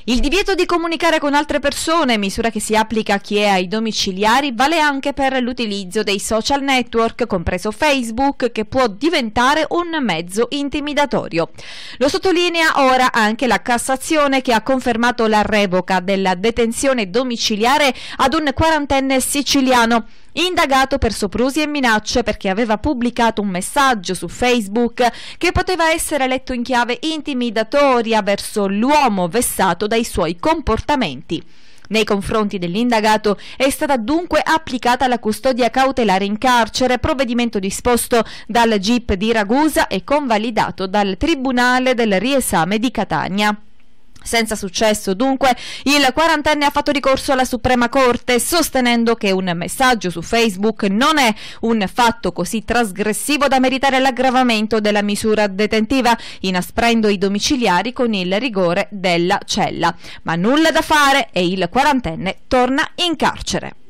Il divieto di comunicare con altre persone, misura che si applica a chi è ai domiciliari, vale anche per l'utilizzo dei social network, compreso Facebook, che può diventare un mezzo intimidatorio. Lo sottolinea ora anche la Cassazione, che ha confermato la revoca della detenzione domiciliare ad un quarantenne siciliano, indagato per soprusi e minacce perché aveva pubblicato un messaggio su Facebook che poteva essere letto in chiave intimidatoria verso l'uomo vessato dai suoi comportamenti. Nei confronti dell'indagato è stata dunque applicata la custodia cautelare in carcere, provvedimento disposto dal GIP di Ragusa e convalidato dal Tribunale del Riesame di Catania. Senza successo, dunque, il quarantenne ha fatto ricorso alla Suprema Corte, sostenendo che un messaggio su Facebook non è un fatto così trasgressivo da meritare l'aggravamento della misura detentiva, inasprendo i domiciliari con il rigore della cella. Ma nulla da fare e il quarantenne torna in carcere.